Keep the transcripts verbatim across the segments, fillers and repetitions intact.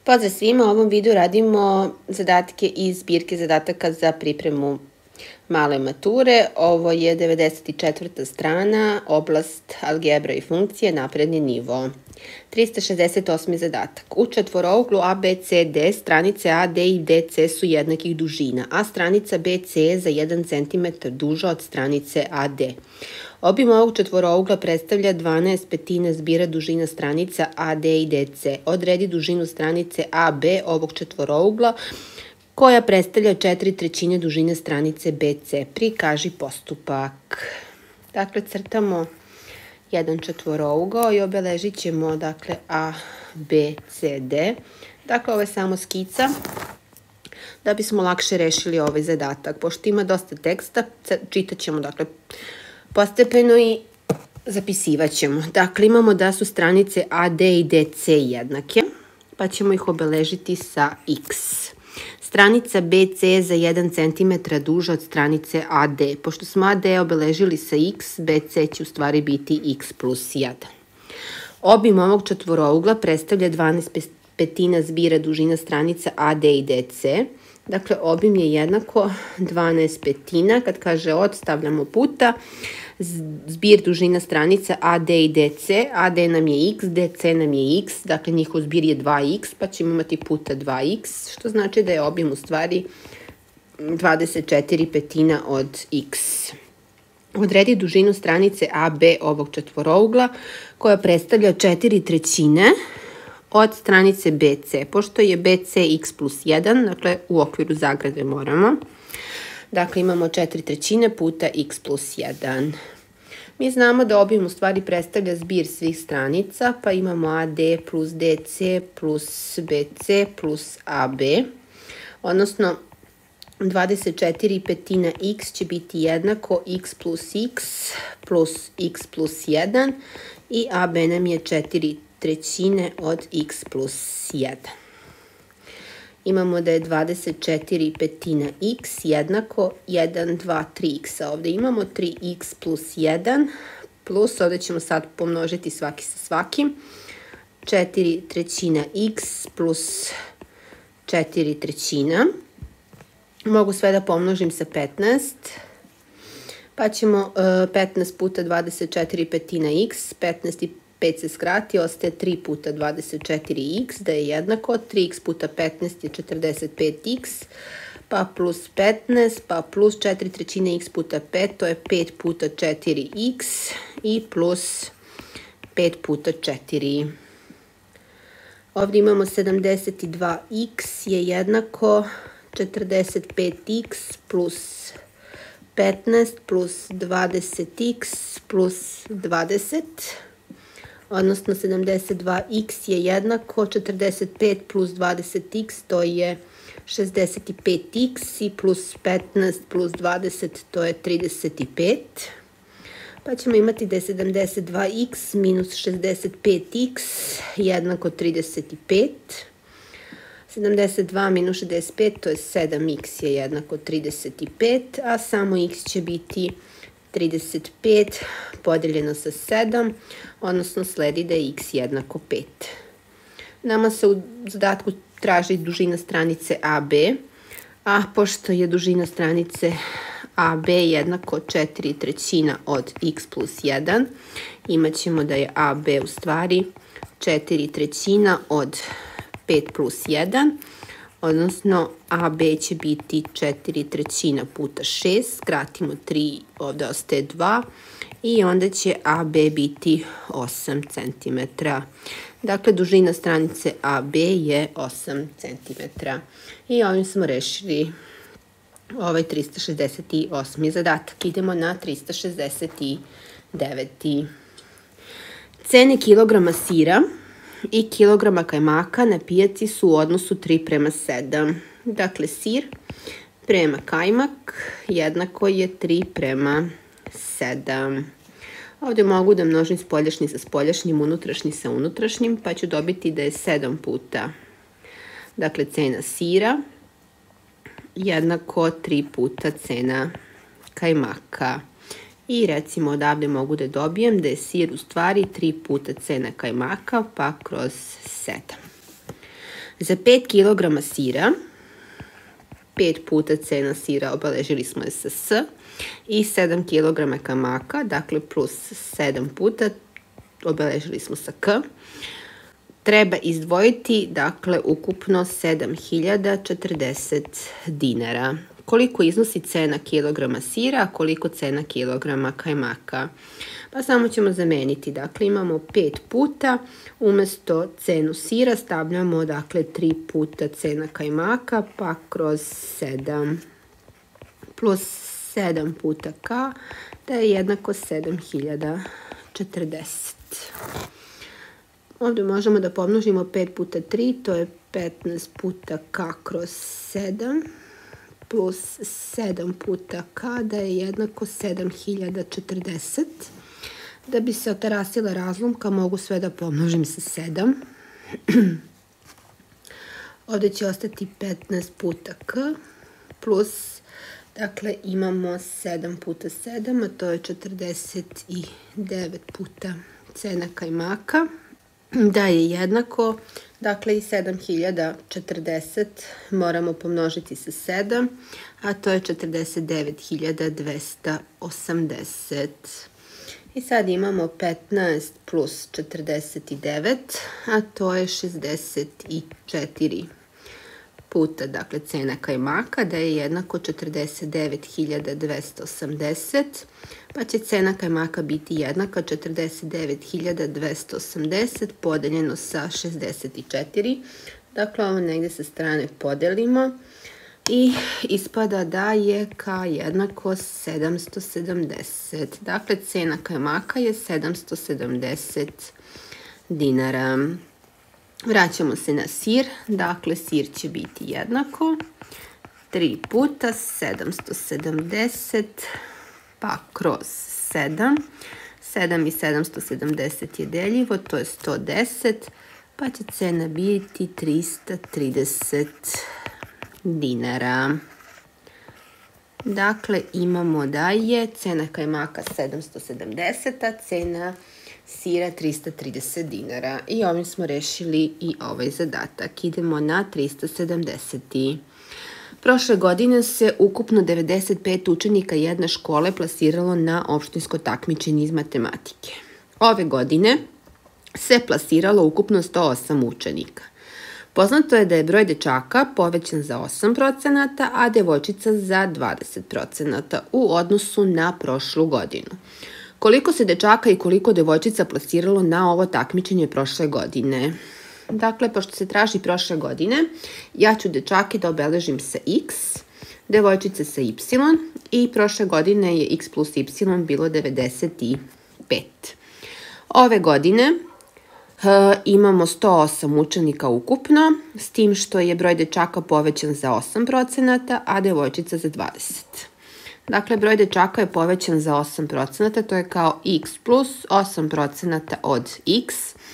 Pozdrav svima, u ovom videu radimo zadatke iz zbirke zadataka za pripremu male mature. Ovo je devedeset četvrta strana, oblast algebra i funkcije, napredni nivo. trista šezdeset osmi zadatak. U četvorouglu A B C D stranice A D i D C su jednakih dužina, a stranica B C je za jedan centimetar duža od stranice A D. Obim ovog četvorougla predstavlja dvanaest petina zbira dužina stranica A D i D C. Odredi dužinu stranice A B ovog četvorougla koja predstavlja četiri trećine dužine stranice B C. Prikaži postupak. Dakle, crtamo jedan četvorougao i obeležit ćemo dakle, A, B, C, D. Dakle, ovo je samo skica da bismo lakše rešili ovaj zadatak. Pošto ima dosta teksta, čitat ćemo dakle, postepeno i zapisivat ćemo. Dakle, imamo da su stranice A D i D C jednake, pa ćemo ih obeležiti sa X. Stranica B C je za jedan centimetar duža od stranice A D. Pošto smo A D obeležili sa X, B C će u stvari biti X plus jedan. Obim ovog četvorougla predstavlja dvanaest petina zbira dužina stranica A D i D C. Dakle, obim je jednako dvanaest petina. Kad kaže od, stavljamo puta. Zbir dužina stranica A D i D C. A D nam je X, D C nam je X. Dakle, njihov zbir je dva X, pa ćemo imati puta dva X, što znači da je obim u stvari dvadeset četiri petina od X. Odredi dužinu stranice A B ovog četvorougla, koja predstavlja četiri trećine od stranice B C. Pošto je B C X plus jedan, dakle u okviru zagrade moramo. Dakle, imamo četiri trećine puta X plus jedan. Mi znamo da obim u stvari predstavlja zbir svih stranica, pa imamo A D plus D C plus B C plus A B. Odnosno, dvadeset četiri petina X će biti jednako X plus X plus X plus jedan i A B nam je četiri trećine od X plus jedan. Imamo da je dvadeset četiri petina X jednako jedan, dva, tri X. Ovde imamo tri X plus jedan plus, ovde ćemo sad pomnožiti svaki sa svakim, četiri trećina X plus četiri trećina. Mogu sve da pomnožim sa petnaest, pa ćemo petnaest puta dvadeset četiri petina X, petnaest i pet se skrati, ostaje tri puta dvadeset četiri X, da je jednako, tri X puta petnaest je četrdeset pet X, pa plus petnaest, pa plus četiri trećine X puta pet, to je pet puta četiri X i plus pet puta četiri. Ovdje imamo sedamdeset dva X je jednako četrdeset pet X plus petnaest plus dvadeset X plus dvadeset. Odnosno sedamdeset dva X je jednako četrdeset pet plus dvadeset X, to je šezdeset pet X i plus petnaest plus dvadeset, to je trideset pet. Pa ćemo imati da je sedamdeset dva X minus šezdeset pet X jednako trideset pet. sedamdeset dva minus šezdeset pet, to je sedam X je jednako trideset pet, a samo X će biti trideset pet podeljeno sa sedam, odnosno sledi da je X jednako pet. Nama se u zadatku traži dužina stranice A B, a pošto je dužina stranice A B jednako četiri trećina od X plus jedan, imat ćemo da je A B u stvari četiri trećina od pet plus jedan, odnosno A B će biti četiri trećina puta šest, skratimo tri, ovde ostaje dva i onda će A B biti osam centimetara. Dakle, dužina stranice A B je osam centimetara. I ovim smo rešili ovaj trista šezdeset osmi zadatak. Idemo na trista šezdeset deveti. Cene kilograma sira i kilograma kajmaka na pijaci su u odnosu tri prema sedam. Dakle, sir prema kajmak jednako je tri prema sedam. Ovdje mogu da množim spoljašnji sa spoljašnjim, unutrašnji sa unutrašnjim, pa ću dobiti da je sedam puta. Dakle, cena sira jednako tri puta cena kajmaka. I recimo odavde mogu da dobijem da je sir u stvari tri puta cena kajmaka, pa kroz sedam. Za pet kilograma sira, pet puta cena sira, obeležili smo je sa S, i sedam kilograma kamaka, dakle plus sedam puta, obeležili smo sa K, treba izdvojiti, dakle, ukupno sedam hiljada četrdeset dinara. Koliko iznosi cena kilograma sira, a koliko cena kilograma kajmaka? Pa samo ćemo zameniti. Dakle, imamo pet puta, umesto cenu sira stavljamo, dakle, tri puta cena kajmaka, pa kroz sedam plus sedam puta K, da je jednako sedam hiljada četrdeset. Ovdje možemo da pomnožimo pet puta tri, to je petnaest puta K kroz sedam, plus sedam puta K, da je jednako sedam hiljada četrdeset. Da bi se otarasila razlomka, mogu sve da pomnožim sa sedam. Ovdje će ostati petnaest puta K, plus, dakle, imamo sedam puta sedam, a to je četrdeset devet puta cena kajmaka, da je jednako, dakle, i sedam hiljada četrdeset moramo pomnožiti sa sedam, a to je četrdeset devet hiljada dvesta osamdeset. I sad imamo petnaest plus četrdeset devet, a to je šezdeset četiri puta, dakle, cena kajmaka, da je jednako četrdeset devet hiljada dvesta osamdeset, pa će cena kajmaka biti jednaka četrdeset devet hiljada dvesta osamdeset podeljeno sa šezdeset četiri. Dakle, ovo negde sa strane podelimo i ispada da je K jednako sedamsto sedamdeset. Dakle, cena kajmaka je sedamsto sedamdeset dinara. Vraćamo se na sir. Dakle, sir će biti jednako tri puta sedamsto sedamdeset, pa kroz sedam. sedam i sedamsto sedamdeset je deljivo, to je sto deset, pa će cena biti trista trideset dinara. Dakle, imamo da je cena kajmaka sedamsto sedamdeset, a cena sira trista trideset dinara. I ovim smo rešili i ovaj zadatak. Idemo na trista sedamdeset. Prošle godine se ukupno devedeset pet učenika jedne škole plasiralo na opštinsko takmičenje iz matematike. Ove godine se plasiralo ukupno sto osam učenika. Poznato je da je broj dečaka povećan za osam procenata, a devojčica za dvadeset procenata u odnosu na prošlu godinu. Koliko se dečaka i koliko devojčica plasiralo na ovo takmičenje prošle godine? Dakle, pošto se traži prošle godine, ja ću dečake da obeležim sa x, devojčice sa y i prošle godine je x plus y bilo devedeset pet. Ove godine imamo sto osam učenika ukupno, s tim što je broj dečaka povećan za osam procenata, a devojčica za dvadeset. Dakle, broj dečaka je povećan za osam procenata, to je kao x plus osam procenata od x.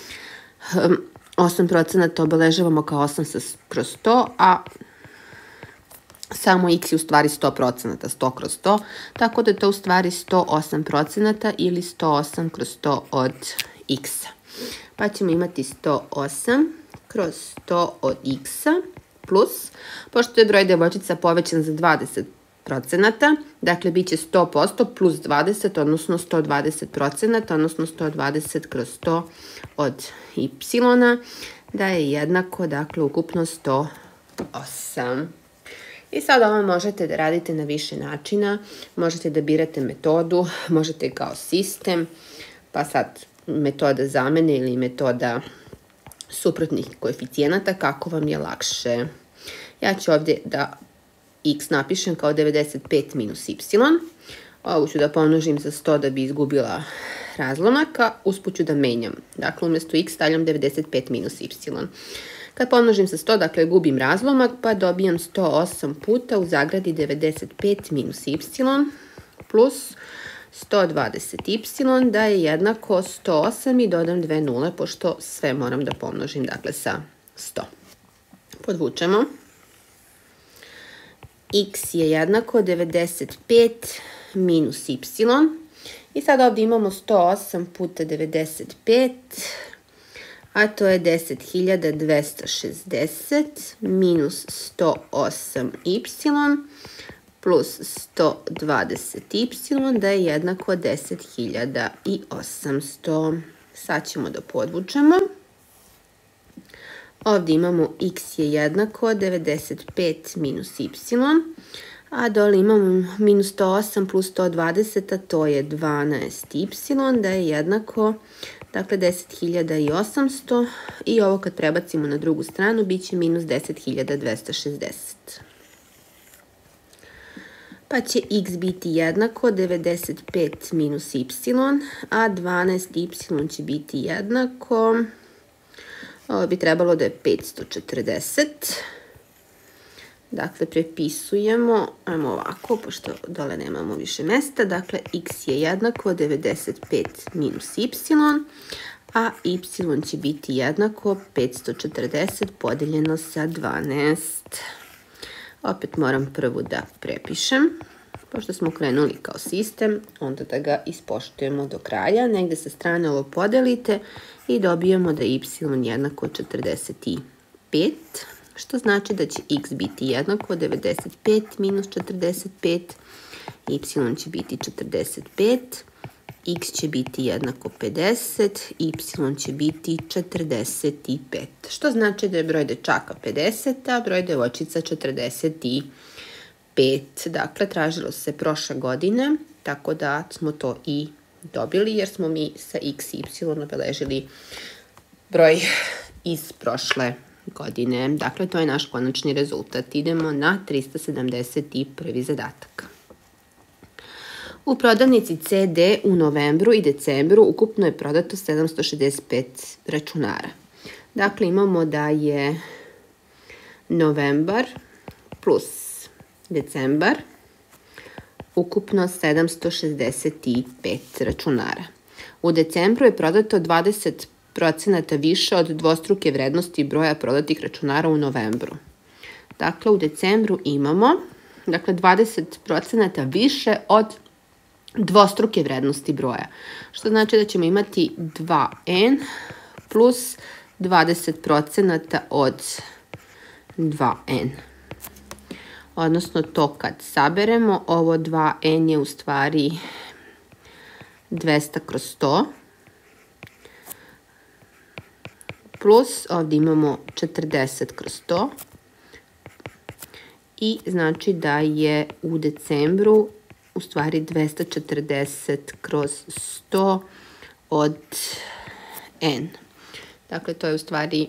osam procenata obeležavamo kao osam kroz sto, a samo x je u stvari sto procenata, sto kroz sto, tako da je to u stvari sto osam procenata ili sto osam kroz sto od x. Pa ćemo imati sto osam kroz sto od x plus, pošto je broj devojčica povećan za dvadeset procenata, dakle bit će sto posto plus dvadeset, odnosno sto dvadeset procenata, odnosno sto dvadeset kroz sto od y, da je jednako, dakle, ukupno sto osam. I sad ovo možete da radite na više načina, možete da birate metodu, možete kao sistem, pa sad metoda zamene ili metoda suprotnih koeficijenata, kako vam je lakše. Ja ću ovdje da x napišem kao devedeset pet minus y. Ovo ću da pomnožim za sto da bi izgubila razlomak, a usput ću da menjam. Dakle, umjesto x stavljam devedeset pet minus y. Kad pomnožim sa sto, dakle, gubim razlomak, pa dobijam sto osam puta u zagradi devedeset pet minus y plus sto dvadeset y, da je jednako sto osam i dodam dve nule, pošto sve moram da pomnožim, dakle, sa sto. Podvučemo. X je jednako devedeset pet minus y. I sad ovdje imamo sto osam puta devedeset pet, a to je deset hiljada dvesta šezdeset minus sto osam y plus sto dvadeset y da je jednako deset hiljada osamsto. Sad ćemo da podvučemo. Ovdje imamo x je jednako devedeset pet minus y, a dole imamo minus sto osam plus sto dvadeset, a to je dvanaest y, da je jednako, dakle, deset hiljada osamsto i ovo kad prebacimo na drugu stranu bit će minus deset hiljada dvesta šezdeset. Pa će x biti jednako devedeset pet minus y, a dvanaest y će biti jednako, ovo bi trebalo da je petsto četrdeset. Dakle, prepisujemo, ajmo ovako, pošto dole nemamo više mesta, dakle, x je jednako devedeset pet minus y, a y će biti jednako petsto četrdeset podeljeno sa dvanaest. Opet moram prvu da prepišem, pošto smo krenuli kao sistem, onda da ga ispoštujemo do kraja. Negde sa strane ovo podelite i dobijemo da je y jednako četrdeset pet, što znači da će x biti jednako devedeset pet minus četrdeset pet, y će biti četrdeset pet, x će biti jednako pedeset, y će biti četrdeset pet, što znači da je broj dečaka pedeset, a broj devojčica četrdeset pet. Dakle, tražilo se prošle godine, tako da smo to i dobili, jer smo mi sa x i y obeležili broj iz prošle godine. Dakle, to je naš konačni rezultat. Idemo na trista sedamdeset prvi zadatak. U prodavnici C D u novembru i decembru ukupno je prodato sedamsto šezdeset pet računara. Dakle, imamo da je novembar plus decembar ukupno sedamsto šezdeset pet računara. U decembru je prodato dvadeset procenata više od dvostruke vrednosti broja prodatih računara u novembru. Dakle, u decembru imamo, dakle, dvadeset procenata više od dvostruke vrednosti broja, što znači da ćemo imati dva n plus dvadeset procenata od dva n. Odnosno, to kad saberemo, ovo dva n je u stvari dvesta kroz sto, plus ovdje imamo četrdeset kroz sto i znači da je u decembru u stvari dvesta četrdeset kroz sto od n. Dakle, to je u stvari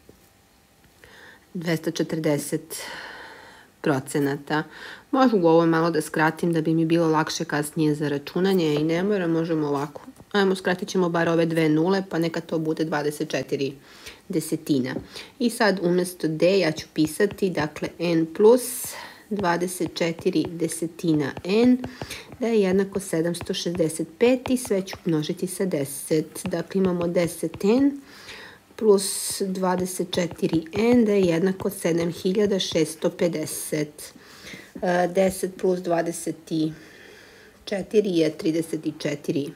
dvesta četrdeset procenata. Možu ovo malo da skratim da bi mi bilo lakše kasnije za računanje i ne mora, možemo ovako. Ajmo, skratit ćemo bar ove dve nule, pa neka to bude dvadeset četiri desetina. I sad umjesto d ja ću pisati, dakle, n plus dvadeset četiri desetina n, da je jednako sedamsto šezdeset pet i sve ću množiti sa deset. Dakle, imamo deset n plus dvadeset četiri n, da je jednako sedam hiljada šesto pedeset. deset plus dvadeset četiri je trideset četiri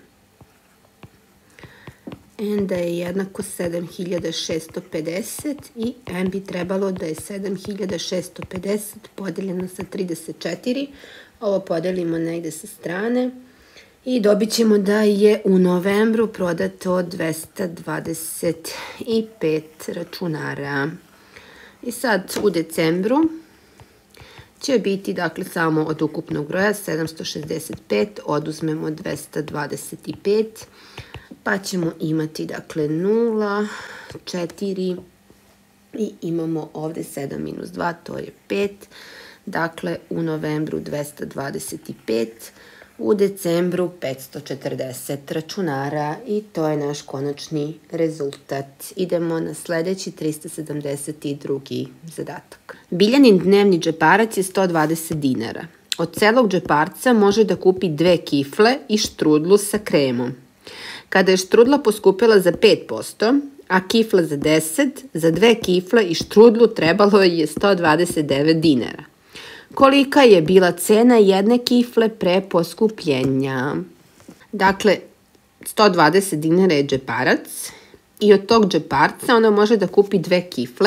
n, da je jednako sedam hiljada šesto pedeset i n bi trebalo da je sedam hiljada šesto pedeset podeljeno sa trideset četiri. Ovo podelimo negde sa strane i dobit ćemo da je u novembru prodato dvesta dvadeset pet računara. I sad u decembru će biti, dakle, samo od ukupnog broja sedamsto šezdeset pet oduzmemo dvesta dvadeset pet, pa ćemo imati, dakle, nula, četiri i imamo ovde sedam minus dva, to je pet. Dakle, u novembru dvesta dvadeset pet, u decembru petsto četrdeset računara i to je naš konačni rezultat. Idemo na sledeći trista sedamdeset drugi zadatak. Biljanin dnevni džeparac je sto dvadeset dinara. Od celog džeparca može da kupi dve kifle i štrudlu sa kremom. Kada je štrudla poskupila za pet posto, a kifla za deset, za dve kifle i štrudlu trebalo je sto dvadeset devet dinara. Kolika je bila cena jedne kifle pre poskupljenja? Dakle, sto dvadeset dinara je džeparac i od tog džeparca ona može da kupi dve kifle.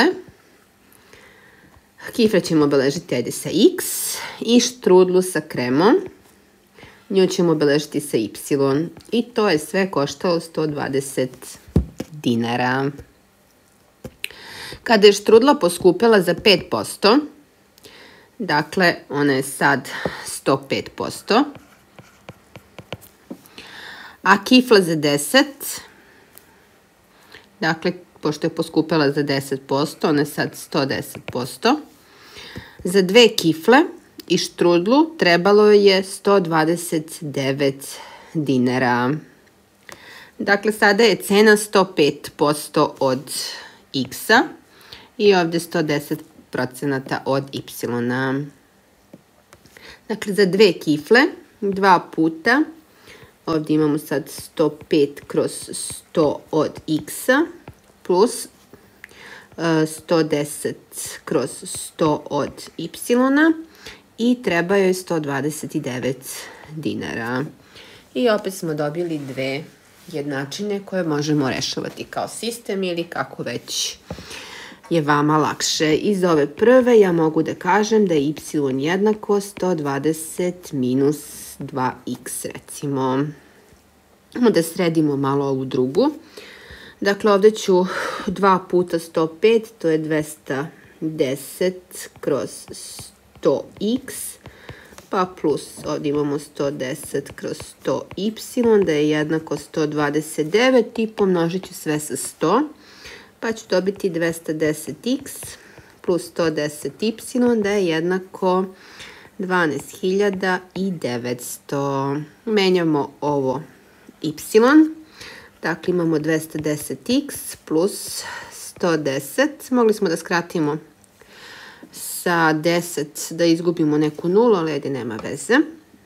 Kifle ćemo obeležiti ajde sa X i štrudlu sa kremom. Nju ćemo obeležiti sa Y. I to je sve koštalo sto dvadeset dinara. Kada je štrudla poskupela za pet posto, dakle, ona je sad sto pet posto, a kifla za deset, dakle, pošto je poskupela za deset posto, ona je sad sto deset posto. Za dve kifle i štrudlu trebalo je sto dvadeset devet dinara. Dakle, sada je cena sto pet posto od X-a i ovdje sto deset procenata od Y-a. Dakle, za dve kifle, dva puta, ovdje imamo sad sto pet kroz sto od X-a plus sto deset kroz sto od Y-a i treba joj sto dvadeset devet dinara. I opet smo dobili dve jednačine koje možemo rešavati kao sistem ili kako već je vama lakše. Iz ove prve ja mogu da kažem da je Y jednako sto dvadeset minus dva X, recimo. Da sredimo malo ovu drugu. Dakle, ovdje ću dva puta sto pet, to je dvesta deset kroz sto X, pa plus ovdje imamo sto deset kroz sto Y, da je jednako sto dvadeset devet i pomnožit ću sve sa sto, pa ću dobiti dvesta deset X plus sto deset Y, da je jednako dvanaest hiljada devetsto. Menjamo ovo Y. Dakle, imamo dvesta deset X plus sto deset. Mogli smo da skratimo sa deset, da izgubimo neku nulu, ali ajde, nema veze.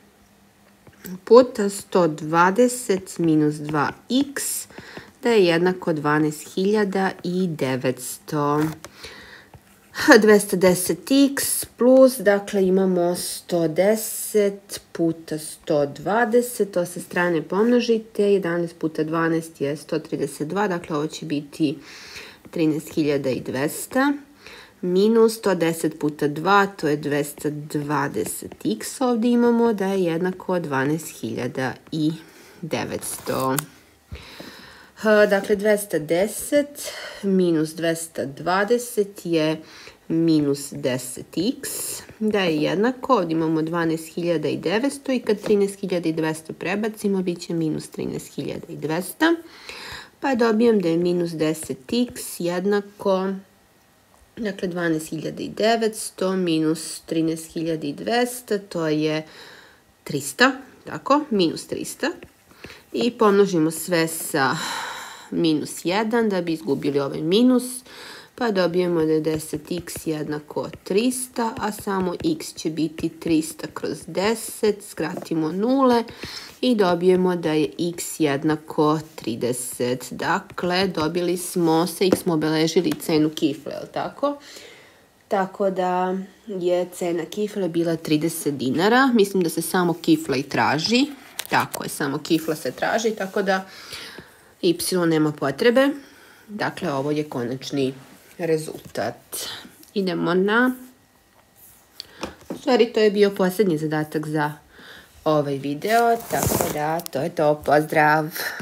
Puta sto dvadeset minus dva X, da je jednako dvanaest hiljada devetsto. dvesta deset X plus, dakle, imamo sto deset puta sto dvadeset, to sa strane pomnožite, jedanaest puta dvanaest je sto trideset dva, dakle, ovo će biti trinaest hiljada dvesta, minus sto deset puta dva, to je dvesta dvadeset X, ovdje imamo da je jednako dvanaest hiljada devetsto. Dakle, dvesta deset minus dvesta dvadeset je minus deset X, da je jednako, ovdje imamo dvanaest hiljada devetsto i kad trinaest hiljada dvesta prebacimo, bit će minus trinaest hiljada dvesta, pa dobijem da je minus deset X jednako, dakle, dvanaest hiljada devetsto minus trinaest hiljada dvesta, to je trista, tako, minus trista. I pomnožimo sve sa minus jedan da bi izgubili ovaj minus, pa dobijemo da je deset X jednako trista, a samo X će biti trista kroz deset, skratimo nule i dobijemo da je X jednako trideset. Dakle, dobili smo, sa X smo obeležili cenu kifle, je li tako? Tako da je cena kifle bila trideset dinara, mislim da se samo kifla i traži. Tako je, samo kifla se traži, tako da Y nema potrebe. Dakle, ovo je konačni rezultat. Idemo na... U stvari, to je bio posljednji zadatak za ovaj video, tako da to je to. Pozdrav!